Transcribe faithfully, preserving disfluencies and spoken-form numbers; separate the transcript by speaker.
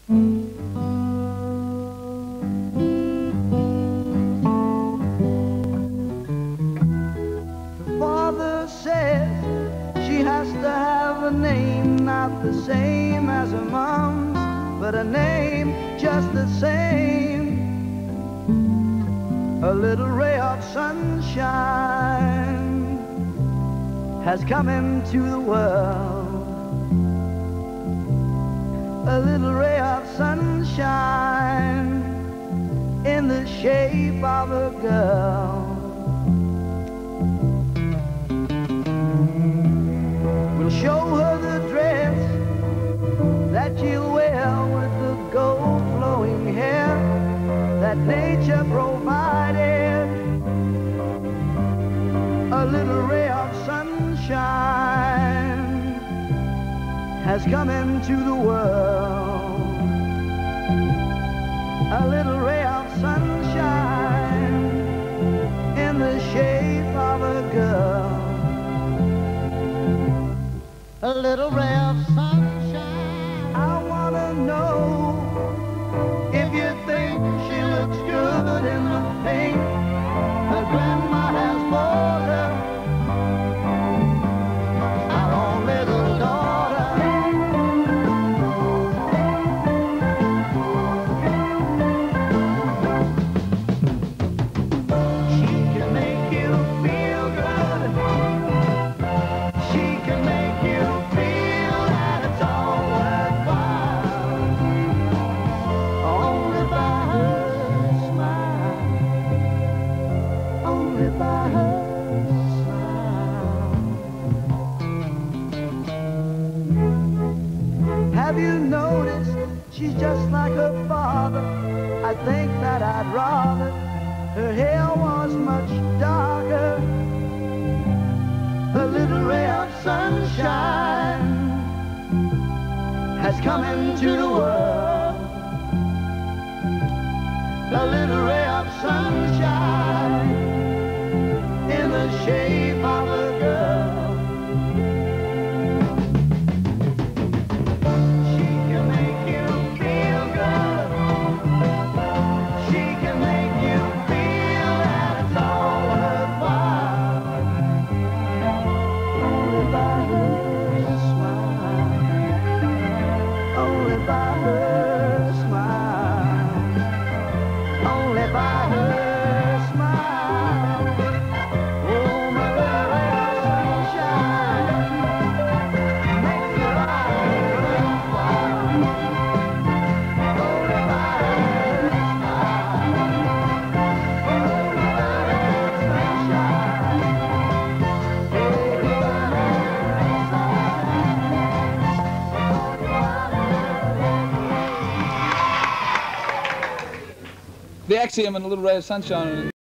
Speaker 1: Father says she has to have a name not the same as her mom's, but a name just the same. A little ray of sunshine has come into the world. A little ray of sunshine in the shape of a girl. We'll show her the dress that she'll wear with the gold flowing hair that nature provided. A little ray of sunshine has come into the world. A little ray of sunshine in the shape of a girl. A little ray of sunshine. I wanna know if you think she looks good in the paint her grandma has bought her, our own little daughter. She can make you feel good. She can make you feel that it's all worthwhile. Only by her smile. Only by her smile. Have you noticed she's just like her father? I think that I'd rather her hair was much darker. A little ray of sunshine has come into the world. A little ray of sunshine in the shape of a girl. She can make you feel good. She can make you feel that it's all worthwhile. Only by her smile. Only by her smile. Only by her smile. Oh, my little ray of sunshine makes your eyes worthwhile. Only by her smile. Only by her sunshine. Only by her
Speaker 2: The Axiom and A Little Ray of Sunshine.